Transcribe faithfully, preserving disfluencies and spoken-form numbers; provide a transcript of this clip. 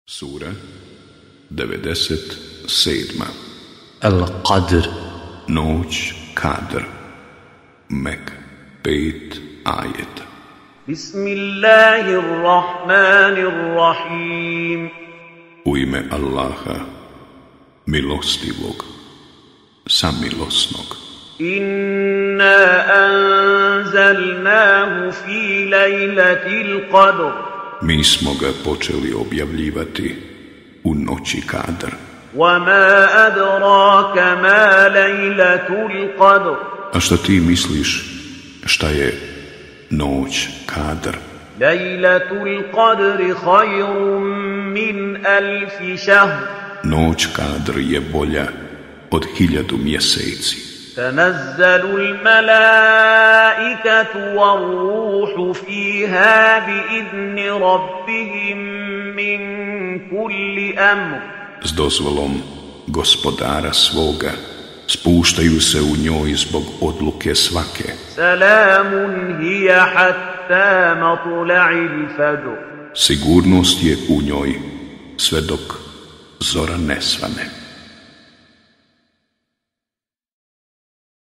Sura devedeset sedma. Al-Qadr. Noć Kadr. Mek. Pet ajeta. Bismillahirrahmanirrahim. U ime Allaha, milostivog, samilosnog. Inna anzalnahu fi lejlatil qadr. Mi smo ga počeli objavljivati u noći Kadr. وَمَا أَدْرَاكَ مَا لَيْلَةُ الْقَدْرِ. A šta ti misliš šta je noć Kadr? لَيْلَةُ الْقَدْرِ خَيْرٌ مِّنْ أَلْفِ شَهْرٍ. Noć Kadr je bolja od hiljadu mjeseci. تَنَزَّلُ الْمَلَائِكَةُ وَالرُّوحُ فِيهَا بِإِذْنِ رَبِّهِمْ مِنْ كُلِّ أَمْرٍ. S dozvolom gospodara svoga spuštaju se u njoj zbog odluke svake. Salamun hiya hatta matla'il fajr. Sigurnost je u njoj sve dok zora ne svane.